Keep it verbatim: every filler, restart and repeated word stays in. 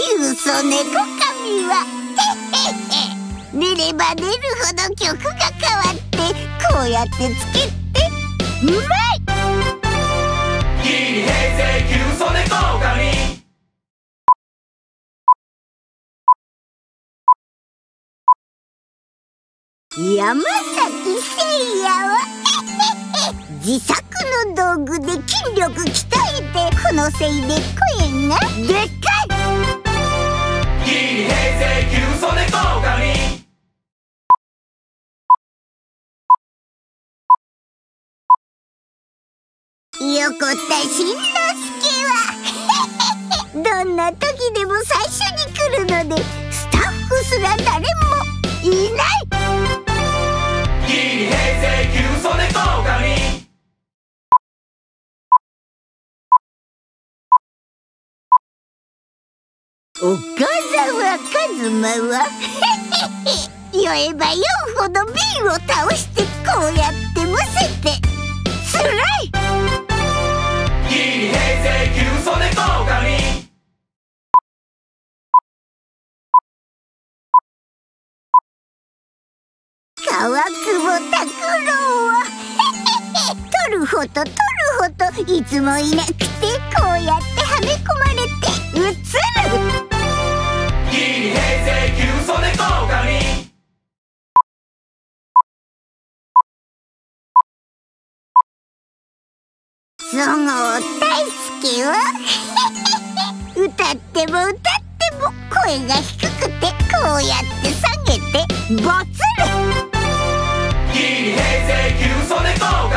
急須猫髪はへへへ寝れば寝るほど曲が変わってこうやってつけてうまい。 ギリ平成急須猫髪。 山崎聖也は自作の道具で筋力鍛えてこのせいで声がでっかい。 ギリ平成急須猫髪。 横田慎之介はどんな時でも最初に来るのでスタッフすら誰もいない。 ギリ平成急須猫髪。 岡沢一馬は酔えば酔うほど瓶を倒してこうやってむせてつらい。 ギリ平成急須猫髪。 川久保拓郎は取るほど取るほどいつもいなくてこうやってはめ込まれて映る。 ギリ平成急須猫髪。 そごう大輔は歌っても歌っても声が低くてこうやって下げてボツる。 ギリ平成急須猫